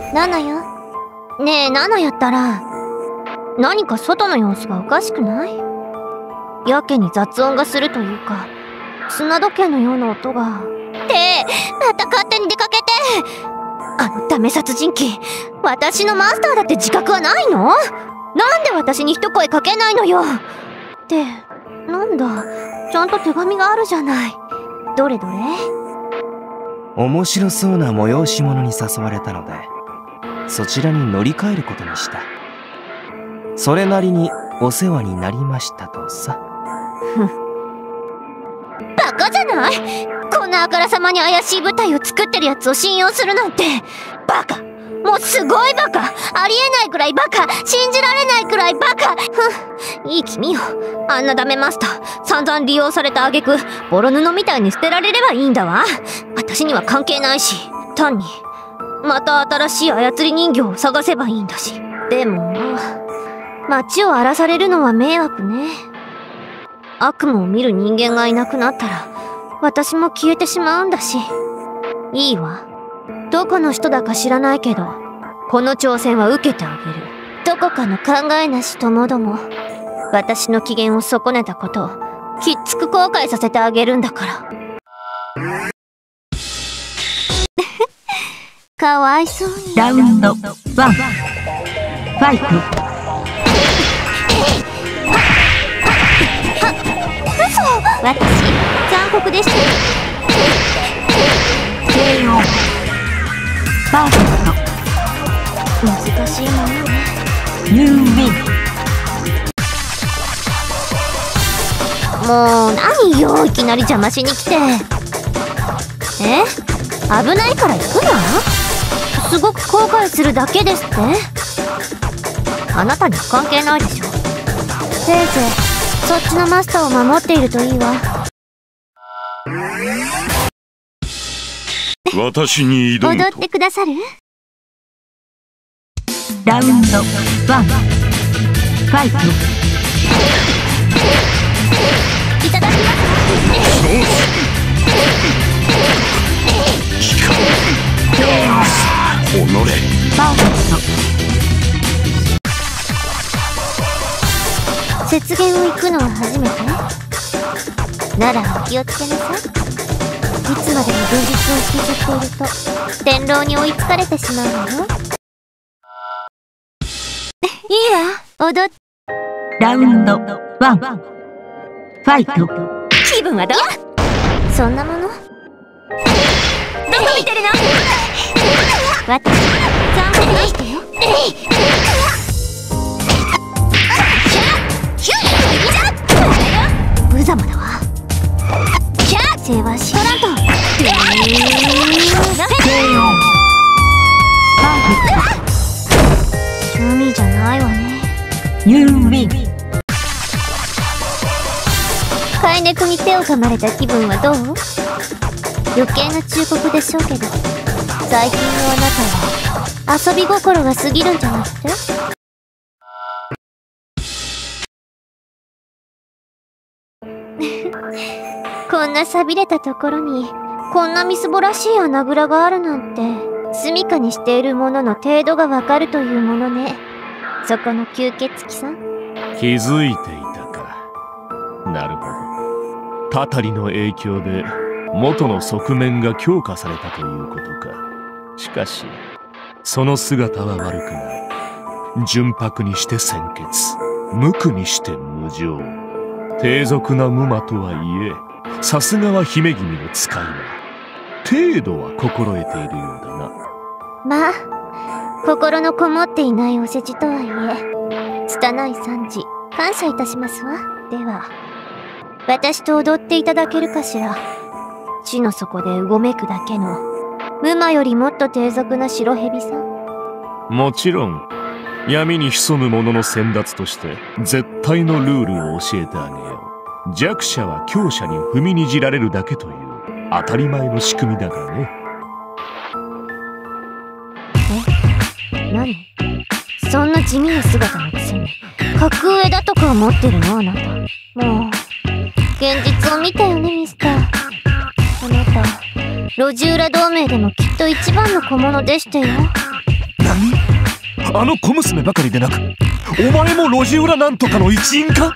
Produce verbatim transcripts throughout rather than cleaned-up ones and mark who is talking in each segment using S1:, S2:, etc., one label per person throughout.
S1: ナナよ。ねえ、ナナやったら、何か外の様子がおかしくない？やけに雑音がするというか、砂時計のような音が。って、また勝手に出かけて！あのダメ殺人鬼、私のマスターだって自覚はないの？なんで私に一声かけないのよ！って、なんだ、ちゃんと手紙があるじゃない。どれどれ？
S2: 面白そうな催し物に誘われたので、そちらに乗り換えることにした。それなりにお世話になりましたとさ。
S1: ふん。バカじゃない？こんなあからさまに怪しい舞台を作ってるやつを信用するなんて。バカ！もうすごいバカ！ありえないくらいバカ！信じられないくらいバカ！ふん。いい君よ。あんなダメマスター、散々利用された挙句、ボロ布みたいに捨てられればいいんだわ。私には関係ないし、単に、また新しい操り人形を探せばいいんだし。でもまあ、街を荒らされるのは迷惑ね。悪夢を見る人間がいなくなったら、私も消えてしまうんだし。いいわ。どこの人だか知らないけど、この挑戦は受けてあげる。どこかの考えなしともども、私の機嫌を損ねたことを、きっつく後悔させてあげるんだから。かわいそうに。
S3: ラウンドワン、ファイト。
S1: 嘘！私、残酷でした。
S3: ケーオー。パーフェクト。
S1: 難しいものね。
S3: ユーウィン。
S1: もう、何よ、いきなり邪魔しに来て。え？危ないから行くな？すごく後悔するだけですって？あなたには関係ないでしょ。せいぜい、そっちのマスターを守っているといいわ。
S4: 私に挑むと。
S1: 踊ってくださる？
S3: ラウンドワン、ファイト。
S1: いただきます。
S4: おのれ。
S3: パーフェク
S1: ト。雪原を行くのは初めて？ならお気をつけなさい。いつまでも現実を引きずっていると天狼に追いつかれてしまうのよ。いいわ、踊っ。
S3: ラウンドワン、ファイト。
S1: 気分はどう？そんなもの？どこ見てるの？私、残酷でしたよ。無様だわ。世話しとらんと。
S3: ケーオー。パーフェクト。
S1: 海じゃないわね。
S3: ユーウィン。
S1: 飼い猫に手を噛まれた気分はどう？余計な忠告でしょうけど、最近のあなたは遊び心が過ぎるんじゃなくて？こんな寂れたところにこんなみすぼらしい穴蔵があるなんて、住処にしているものの程度がわかるというものね。そこの吸血鬼さん。
S4: 気づいていたか。なるほど。たたりの影響で元の側面が強化されたということか。しかしその姿は悪くない。純白にして鮮血、無垢にして無情。低俗な無魔とはいえ、さすがは姫君の使いは程度は心得ているようだな。
S1: まあ、心のこもっていないお世辞とはいえ、拙い賛辞感謝いたしますわ。では私と踊っていただけるかしら。地の底でうごめくだけの無魔よりもっと低俗な白蛇さん。
S4: もちろん闇に潜む者の先達として絶対のルールを教えてあげよう。弱者は強者に踏みにじられるだけという当たり前の仕組みだがね。
S1: え？何？そんな地味な姿のくせに格上だとか思ってるのあなた。もう現実を見たよねミスター。あなた路地裏同盟でもきっと一番の小物でしたよ。
S4: あの小娘ばかりでなく、お前も路地裏なんとかの一員か？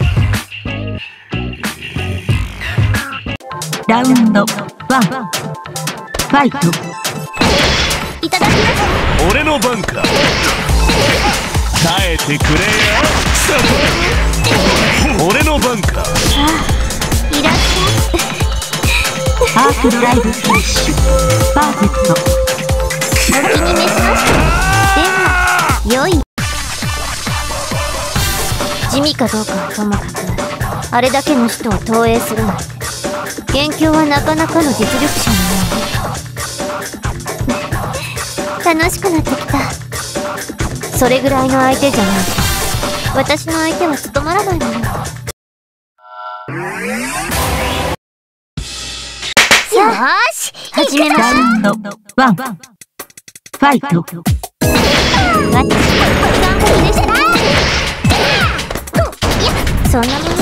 S3: ラウンドワン、ファイト。
S1: いただきます。
S4: 俺の番か。耐えてくれよ。俺の番か。
S1: いらっし
S3: アークドライブフィッシュパーフェクト。
S1: ゃい。お気に召しました。では良い。地味かどうかはともかく、あれだけの人を投影するなんて、元凶はなかなかの実力者のようね。楽しくなってきた。それぐらいの相手じゃないと私の相手は務まらないもの。よーし、始めましょう。
S3: ラウンドワン、ファイト。
S1: 私、完璧でした。いや、そんなもの。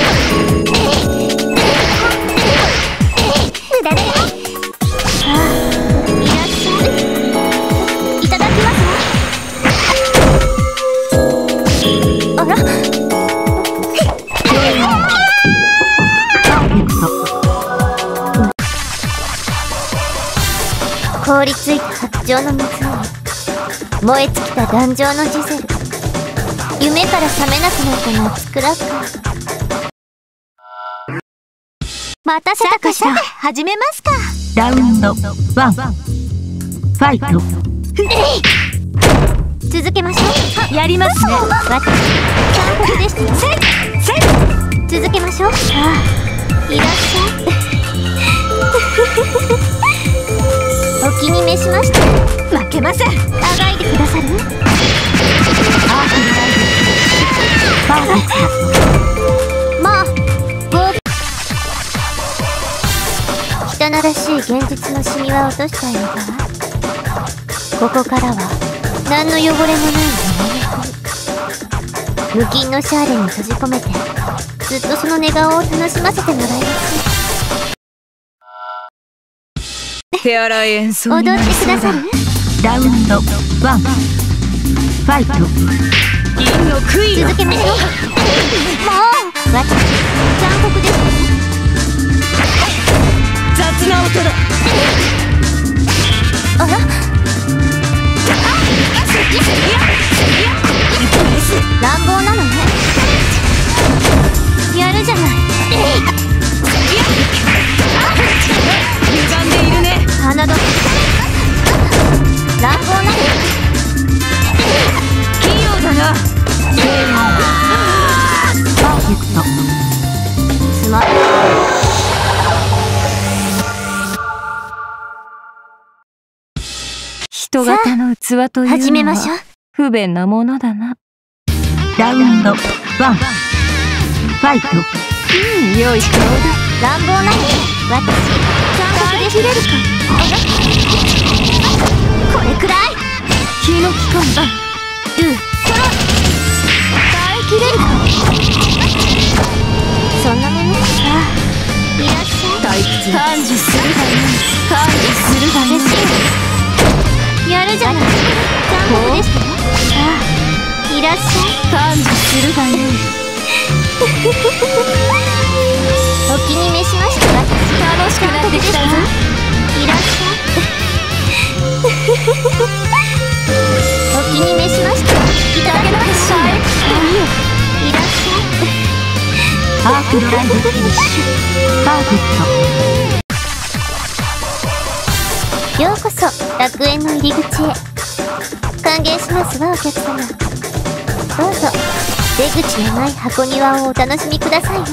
S1: 無駄だよ。さあ、いらっしゃい。いただきますわ。あら、
S3: パーフェクト。
S1: 凍りついた白鳥の湖、燃え尽きた壇上のジゼル、夢から覚めなくなったナッツクラッカー。待たせたかしら。始めますか。
S3: ラウンドワン、ファイト。
S1: 続けましょう。
S3: やりますね。
S1: 私、完璧でしたよ。続けましょう。さあ、いらっしゃい。お気に召しました。負けません。あがいてくださる？
S3: アークドライブパーフェクト。
S1: まあ、ご汚らしい現実のシミは落としたいのか。ここからは何の汚れもない夢の国、無菌のシャーレに閉じ込めてずっとその寝顔を楽しませてもらいます。
S3: 手洗い演奏
S1: 踊ってくださる？
S3: ラウンドワン、ファイト。銀の杭
S1: 続けましょう。もう私、残酷です。
S3: 雑な音だ。
S1: あら、乱暴なのね。やるじゃない。
S3: 歪んでいるね。
S1: 侮る。乱暴なの。
S3: 器用だな。パーフェクト。
S1: つまらない。
S5: 人型の器という
S1: 始めましょう。
S5: のは不便なものだな。
S3: ラウンドワン、ファイト。
S5: うん、良い顔だ。
S1: 乱暴なの。私、残酷で切れるか。これくらい。
S5: 気の利かんだ。
S1: ルー、ソロ。耐えきれるか。そんなもの。さあ、いらっしゃい。
S5: 退屈。感受するがよい。感受するがよい。
S1: 嬉しい。やるじゃない。残酷でしたよ。さあ、いらっしゃい。
S5: 感受するがよい。
S1: お気に召しました。
S5: 楽しくなってきたぞ。
S1: いらっしゃい。お気に召しました。いただけますか。いらっし
S3: アークドライブフィッシュパーフェク
S1: ゃい。ようこそ楽園の入り口へ。歓迎しますわ、お客様。どうぞ出口のない箱庭をお楽しみくださいね。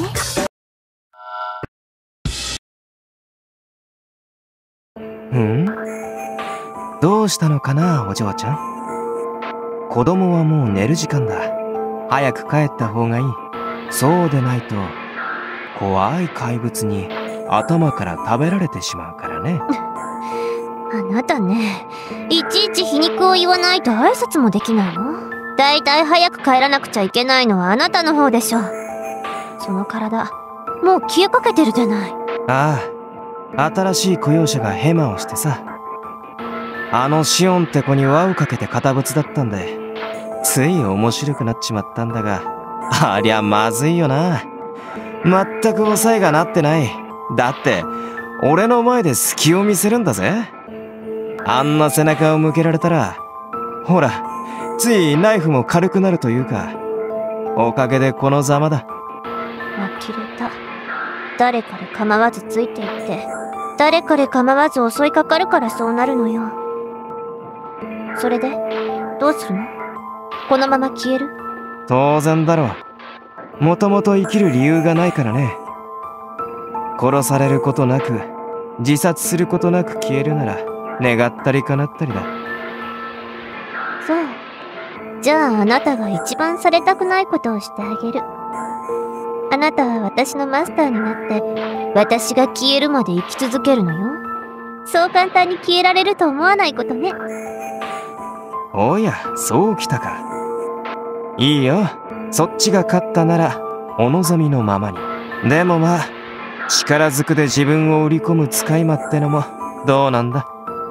S2: ん？どうしたのかな、お嬢ちゃん。子供はもう寝る時間だ。早く帰った方がいい。そうでないと怖い怪物に頭から食べられてしまうからね。
S1: あなたね、いちいち皮肉を言わないと挨拶もできないの？だいたい早く帰らなくちゃいけないのはあなたの方でしょ。その体もう消えかけてるじゃない。
S2: ああ、新しい雇用者がヘマをしてさ。 あのシオンって子に輪をかけて堅物だったんで、つい面白くなっちまったんだが、ありゃまずいよな。まったく抑えがなってない。だって俺の前で隙を見せるんだぜ。あんな背中を向けられたら、ほらついナイフも軽くなるというか、おかげでこのざまだ。
S1: 呆れた。誰かで構わずついていって、誰かで構わず襲いかかるからそうなるのよ。それでどうするの？このまま消える？
S2: 当然だろう。もともと生きる理由がないからね。殺されることなく、自殺することなく消えるなら、願ったり叶ったりだ。
S1: そう。じゃああなたが一番されたくないことをしてあげる。あなたは私のマスターになって、私が消えるまで生き続けるのよ。そう簡単に消えられると思わないことね。
S2: おや、そうきたか。いいよ。そっちが勝ったなら、お望みのままに。でもまあ、力ずくで自分を売り込む使い魔ってのも、どうなんだ。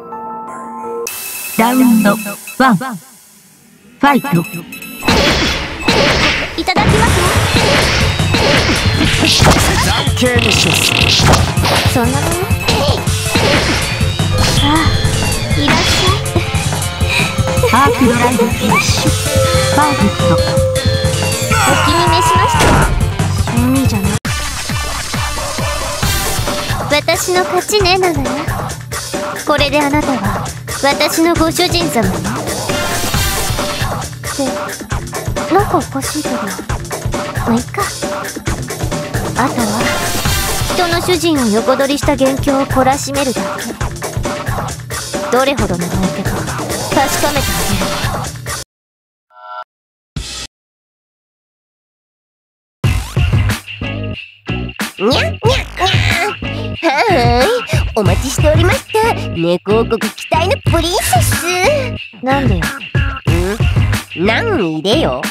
S3: ラウンドワン。ファイト。
S1: いただきますね。
S2: ケーにします。
S1: そんなもの？ああ、いらっしゃい。
S3: アークドライブフィニッシュ。パーフェクト。
S1: お気に召しました。賞味じゃない。私の勝ちね、なのよ。これであなたは私のご主人様よ。ってなんかおかしいけど、まあいいか。あとは人の主人を横取りした元凶を懲らしめるだけ。どれほどの相手か確かめてあげるわ。
S6: にゃにゃにゃはーい、お待ちしておりました。猫王国期待のプリンセス。
S1: なんでよ。
S6: ん？何でよ。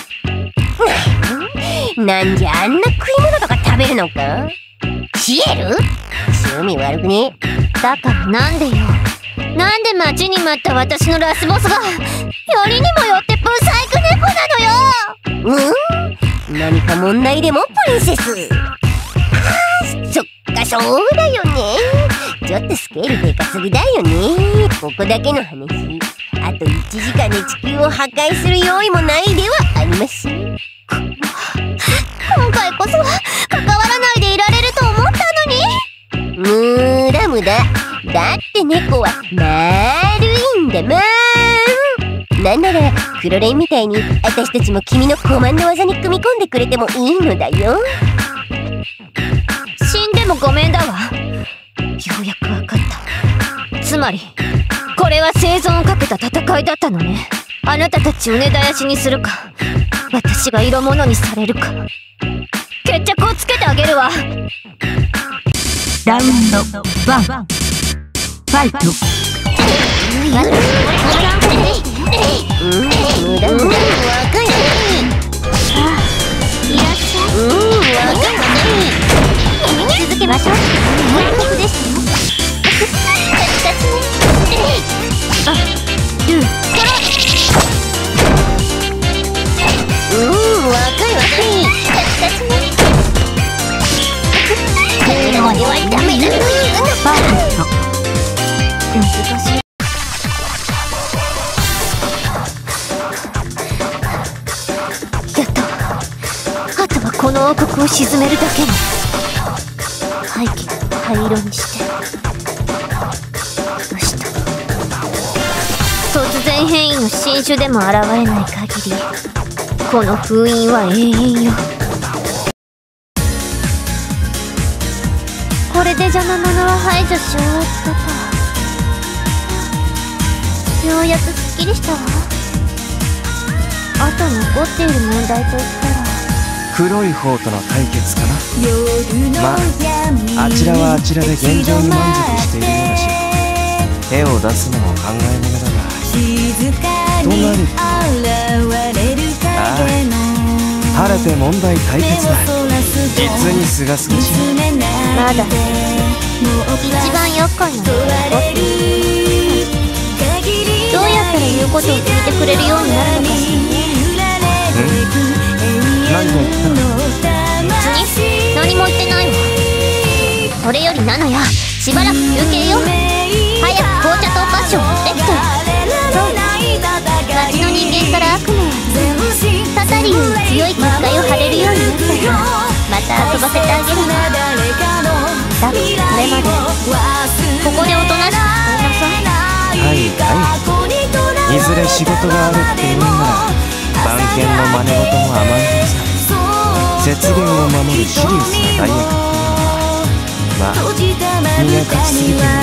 S6: なんじゃあんな食い物とか食べるのか？シエル？趣味悪くね？
S1: だからなんでよ。なんで待ちに待った私のラスボスがよりにもよってブサイク猫なのよ。
S6: うん？何か問題でもプリンセス？はあ、そっかそうだよね。ちょっとスケールでかすぎだよね。ここだけの話、あといちじかんで地球を破壊する用意もないではありません。
S1: 今回こそは関わらないでいられると思ったのに。
S6: 無駄無駄。だって猫は丸いんだもん。なんならクロレンみたいに私たちも君のコマンド技に組み込んでくれてもいいのだよ。
S1: 死んでもごめんだわ。ようやくわかった。つまりこれは生存をかけた戦いだったのね。あなたたちを根絶やしにするか、私が色物にされるか、決着をつけてあげるわ。
S3: ラウンドワン。ファイト。
S6: うん、無駄無駄。若い若い。
S1: ああ、いらっしゃい。
S6: うん、若い若い。
S1: 続けましょう。大国ですよ。カチカチね。あ、ルー。
S6: うん、若い若い。
S1: カチカチね。
S6: これはダメだ。
S3: パーフェクト。
S1: 難しい。やった。あとはこの王国を沈めるだけね。背景を灰色にして。よしと。突然変異の新種でも現れない限り、この封印は永遠よ。これで邪魔者は排除し終わったか。ようやくすっきりしたわ。あと残っている問題といったら、
S2: 黒い方との対決かな。まあ、あちらはあちらで現状に満足しているようだし、手を出すのも考えものだが、となると、ああ、晴れて問題解決だ。実にすがすがしい。
S1: まだ一番厄介なのは残っている。 ことを聞いてくれるようになるのかしらね。
S2: 何が言ったの？
S1: 別に何も言ってないわ。それよりナナや、しばらく休憩よ。早く紅茶とお菓子を持ってきて。そう町の人間から悪魔はタタリンに強い気遣いを張れるようになったらまた遊ばせてあげるわ。だがそれまでここでおとなしくしていなさい。
S2: はいはい、いずれ仕事があるって言うなら番犬の真似事も甘んじさ。節言を守るシリウスな大役っていうのはまあ身が勝ちすぎてる